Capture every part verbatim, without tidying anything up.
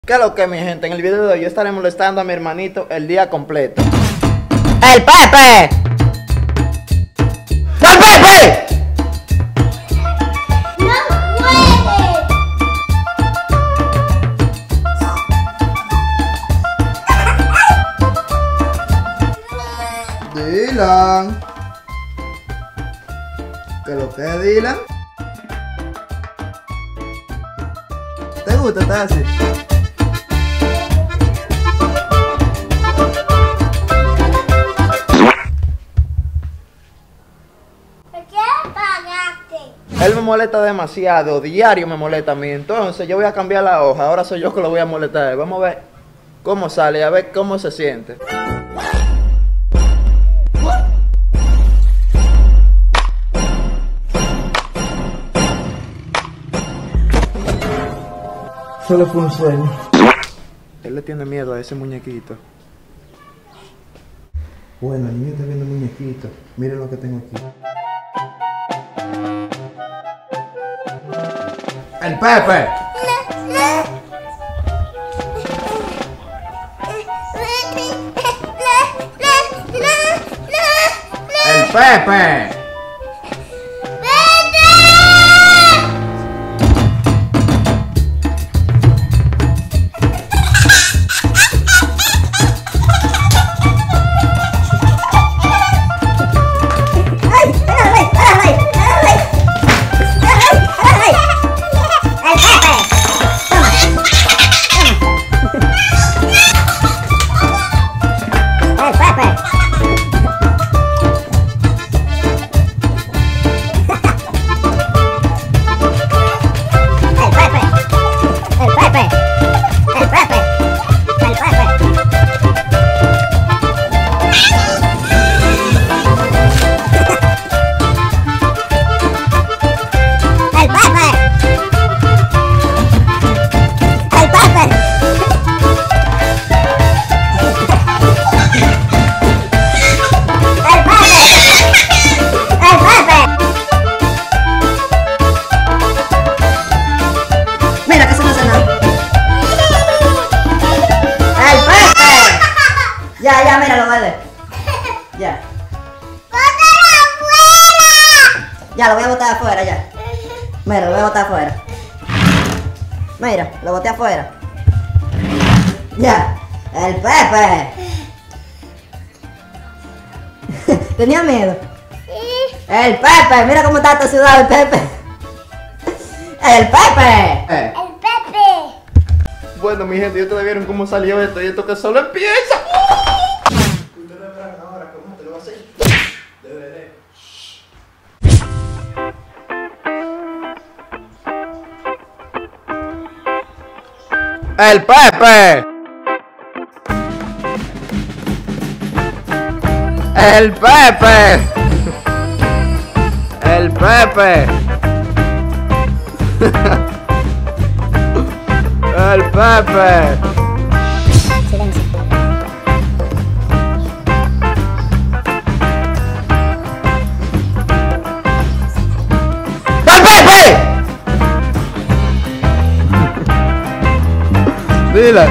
¿Qué es lo que, mi gente? En el video de hoy yo estaré molestando a mi hermanito el día completo. ¡El Pepe! ¡El Pepe! ¡No puede! Dylan. ¿Qué es lo que es, Dylan? ¿Te gusta estar así? ¿Por qué pagaste? Él me molesta demasiado, diario me molesta a mí. Entonces yo voy a cambiar la hoja, ahora soy yo que lo voy a molestar a él. Vamos a ver cómo sale, a ver cómo se siente. Solo fue un sueño. Él le tiene miedo a ese muñequito. Bueno, el niño está viendo el muñequito. Miren lo que tengo aquí. ¡El Pepe! ¡El Pepe! Ya, ya, míralo, vale. Ya. ¡Bótalo afuera! Ya, lo voy a botar afuera, ya. Mira, lo voy a botar afuera. Mira, lo boté afuera. Ya. El Pepe. Tenía miedo. Sí. El Pepe, mira cómo está sudado el Pepe. El Pepe. Eh. El Pepe. Bueno, mi gente, ustedes vieron cómo salió esto y esto que solo empieza. Ustedes verán ahora cómo te lo va a hacer. De verdad. ¡El Pepe! ¡El Pepe! ¡El Pepe! ¡El Pepe! Silencio. ¡El Pepe! Dile.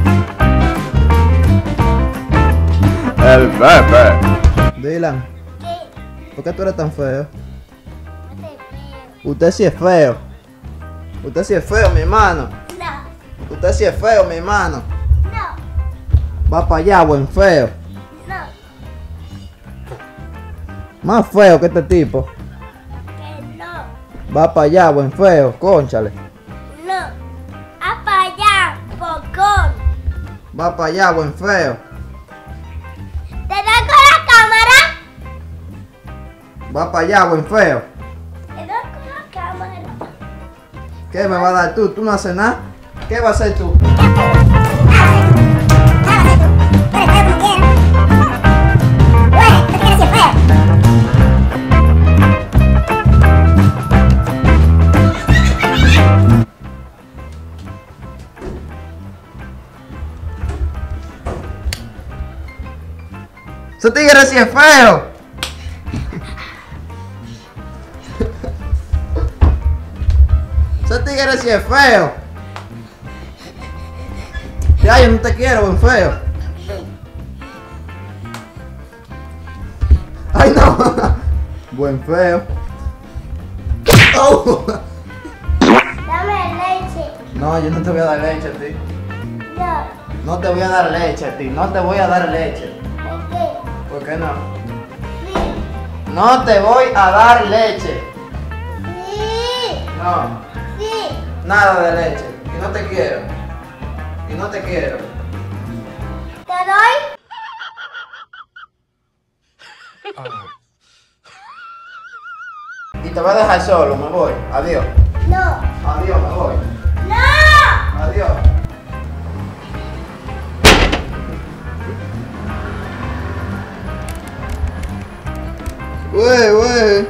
El Pepe. Dylan, ¿Qué? ¿por qué tú eres tan feo? No te veo. Usted sí es feo. Usted sí es feo, mi hermano. No. Usted sí es feo, mi hermano. No. Va para allá, buen feo. No. Más feo que este tipo. Que no. Va para allá, buen feo. Cónchale. No. A para allá, pocón. Va para allá, buen feo. ¿Te da con la cámara? Va para allá, buen feo. Te da con la cámara. ¿Qué me va a dar tú? ¿Tú no haces nada? ¿Qué vas a hacer tú? ¡Ese tigre sí es feo! Ese tigre sí es feo. Ya, yo no te quiero, buen feo. Ay, no. Buen feo. Oh. Dame leche. No, yo no te voy a dar leche a ti. No. No te voy a dar leche a ti. No te voy a dar leche. ¿Por qué? ¿Por qué no? Sí. No te voy a dar leche. Sí. No. Sí. Nada de leche. Y no te quiero. Y no te quiero. ¿Te doy? Y te voy a dejar solo, me voy. Adiós. No. Adiós, me voy. No. Adiós. Güey, güey.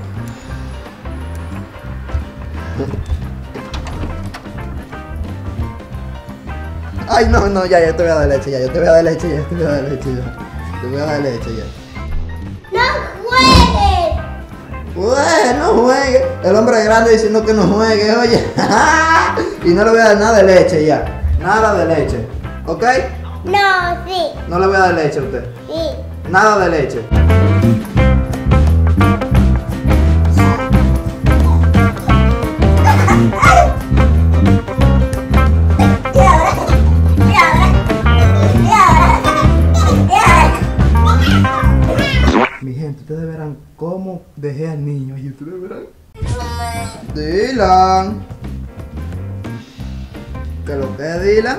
Ay, no, no, ya, ya te voy a dar leche, ya, yo te voy a dar leche, ya, te voy a dar leche, ya. Te voy a dar leche, ya. No juegues. Güey, no juegue. El hombre grande diciendo que no juegue, oye. Y no le voy a dar nada de leche, ya. Nada de leche. ¿Ok? No, sí. No le voy a dar leche a usted. Sí. Nada de leche. Y ahora, y ahora, y ahora, y ahora. Mi gente, ustedes verán cómo dejé al niño. Y ustedes verán. Dylan. ¿Qué lo que es, Dylan?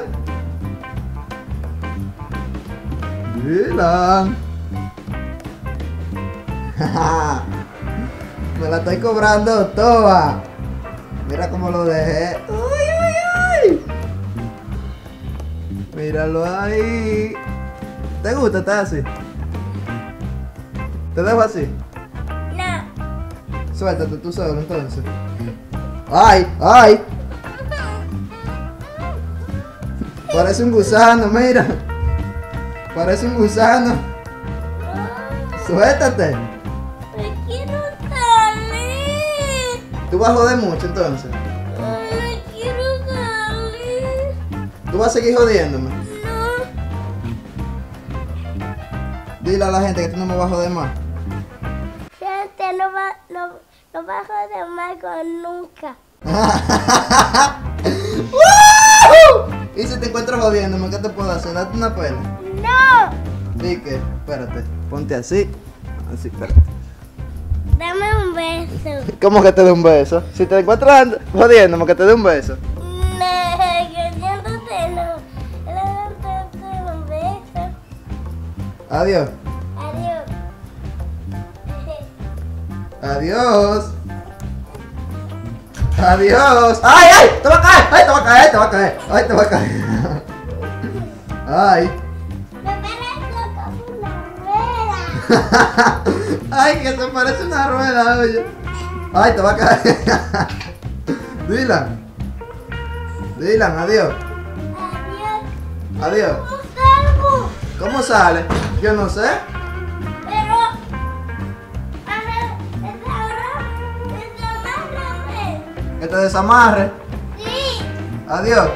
Dylan. Me la estoy cobrando toda. Mira cómo lo dejé. ¡Uy, uy, uy! Míralo ahí. ¿Te gusta estar así? ¿Te dejo así? No. Suéltate tú solo entonces. ¡Ay! ¡Ay! Parece un gusano, mira. Parece un gusano. Suéltate. Me quiero salir. Tú vas a joder mucho entonces. Me quiero salir. Tú vas a seguir jodiéndome. No. Dile a la gente que tú no me vas a joder más. Gente, no va, no, no va a joder más con nunca. ¡Woo! Y si te encuentro jodiéndome, ¿qué te puedo hacer? Date una pela. No. Sí que, espérate, ponte así. Así, espérate. Dame un beso. ¿Cómo que te dé un beso? Si te encuentras jodiéndome, que te dé un beso. No, queriéndote no. Dame un beso. Adiós. Adiós. Adiós. Adiós. ¡Ay, ay! ¡Te va a caer! ¡Ay, te va a caer! ¡Te va a caer! ¡Ay, te va a caer! ¡Ay! Me parece como una rueda. ¡Ay, que se parece una rueda, oye! ¡Ay, te va a caer! Dylan. Dylan, adiós. Adiós. Adiós. ¿Cómo salgo? ¿Cómo sale? Yo no sé. Pero, a ver, desamárrame. Que te desamarre. Sí. Adiós.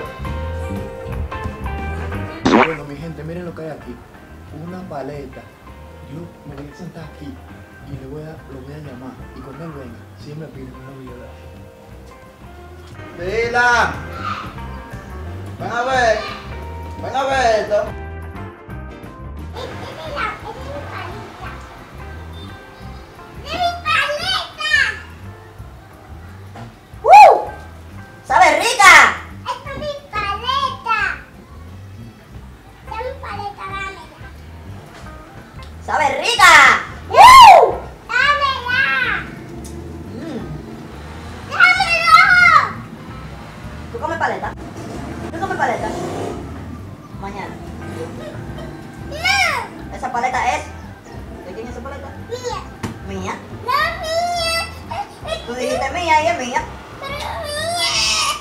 Bueno, mi gente, miren lo que hay aquí. Una paleta. Yo me voy a sentar aquí y le voy a, lo voy a llamar. Y cuando él venga, si él me pide, no le voy a dar. ¡Dylan! Ven a ver. Ven a ver esto. ¡Uh! ¡Sabe rica! ¡Esta es mi paleta! ¡Esta es mi paleta, dámela! ¡Sabe rica! ¡Uh! ¡Dámela! Mm. ¡Dámelo! ¿Tú comes paleta? ¿Tú comes paleta? Mañana. ¡No! Esa paleta es... ¿De quién es esa paleta? ¡Mía! Mía. ¡No mía! Tú dijiste mía y es mía. ¡Pero mía!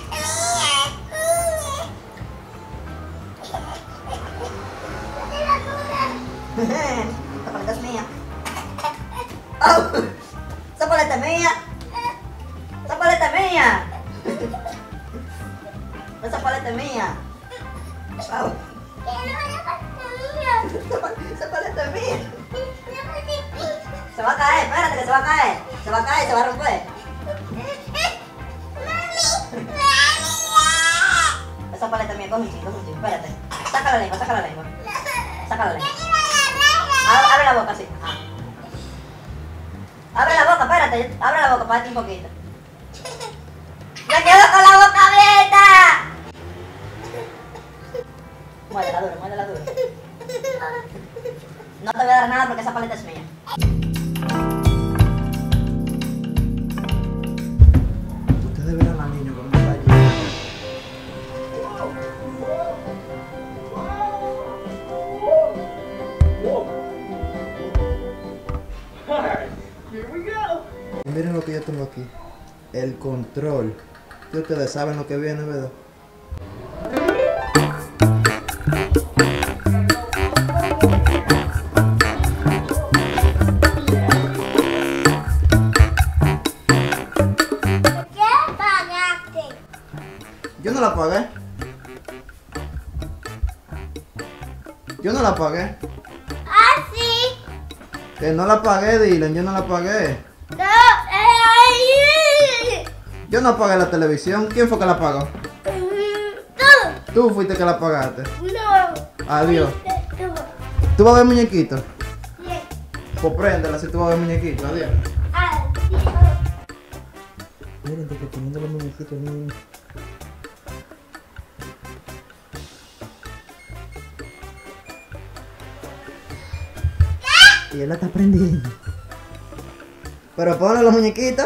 ¡Mía! ¡Mía! Esa paleta es mía. ¡Oh! Esa paleta es mía. Esa paleta es mía. Esa paleta es mía. Vamos. Que no me la pasa Esa paleta es mía. mía. Se va a caer, espérate que se va a caer. Se va a caer, se va a romper. Esa paleta es mía, coge un chico, coge un chico, espérate. Saca la lengua, saca la lengua. Saca la lengua. Abre, abre la boca, sí. Ah. Abre la boca, espérate, abre la boca, párate un poquito. ¡Me quedo con la boca abierta! Muérdela duro, muérdela duro. No te voy a dar nada porque esa paleta es mía. Ustedes verán al niño con un tallito. Y miren lo que yo tengo aquí. El control. Y ustedes saben lo que viene, ¿verdad? ¿Qué pagaste? Yo no la pagué. Yo no la pagué. Ah, sí. Que no la pagué, Dylan. Yo no la pagué. No, eh, ahí. Yo no pagué la televisión. ¿Quién fue que la pagó? Tú. Tú fuiste que la pagaste. No. Adiós. Tú. ¿Tú vas a ver muñequito? Bien. Pues préndela si tú vas a ver muñequito. Adiós. Adiós. Miren, te estoy poniendo los muñequitos, niño. Y él la está prendiendo. Pero ponle los muñequitos.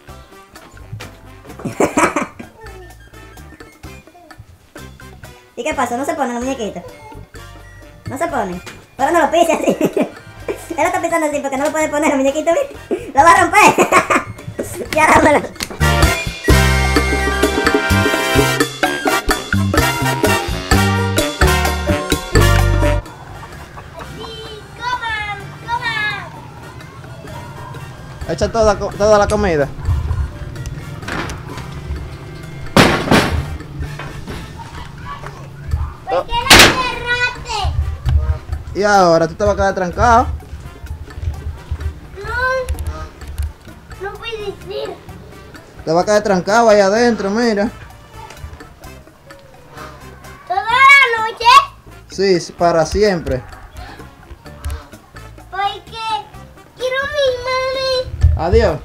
¿Y qué pasa? ¿No se ponen los muñequitos? ¿No se ponen? Pero no lo pise así. Él lo está pisando así porque no lo puede poner los muñequitos, ¿viste? ¡Lo va a romper! Ya dámelo. Sí, coman, coman. Echa toda, toda la comida. ¿Por qué la cerraste? Y ahora tú te vas a quedar trancado. No. No puedes decir. Te vas a quedar trancado ahí adentro, mira. ¿Toda la noche? Sí, para siempre. Porque quiero mi mami. Adiós.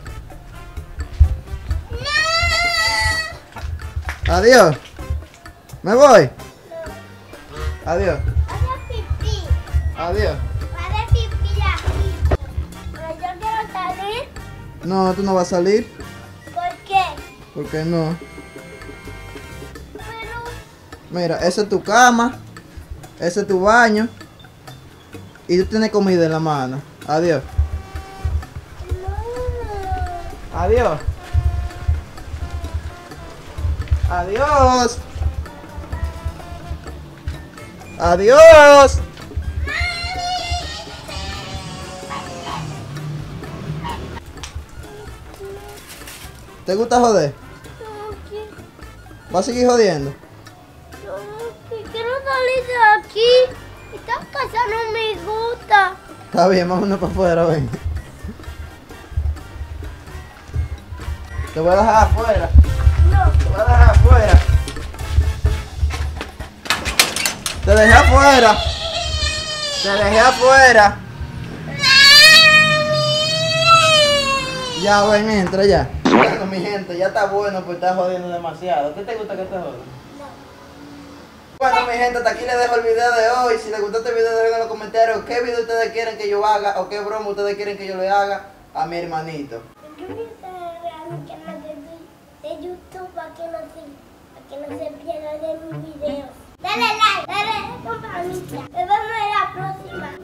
No. Adiós. Me voy. Adiós. Hace pipí. Adiós. Hace pipí aquí. Pero yo quiero salir. No, tú no vas a salir. ¿Por qué? ¿Por qué no? Pero Mira, esa es tu cama. Ese es tu baño. Y tú tienes comida en la mano. Adiós. no. Adiós. Adiós. Adiós. ¿Te gusta joder? No, que- ¿Vas a seguir jodiendo? no, que quiero salir de aquí. Esta casa no me gusta. Está bien, vámonos para afuera, ven. Te voy a dejar afuera. No. Te voy a dejar afuera. Te dejé afuera. Te dejé afuera. Ya, ven, entra ya. Bueno, mi gente, ya está bueno, pues está jodiendo demasiado. ¿Qué te gusta que te joda? Bueno, mi gente, hasta aquí les dejo el video de hoy. Si les gustó este video, dejen en los comentarios qué video ustedes quieren que yo haga o qué broma ustedes quieren que yo le haga a mi hermanito. Suscríbete a mi canal de, de YouTube para que no se, para que no se pierdan de mis videos. Dale like, dale campanita. Nos vemos en la próxima.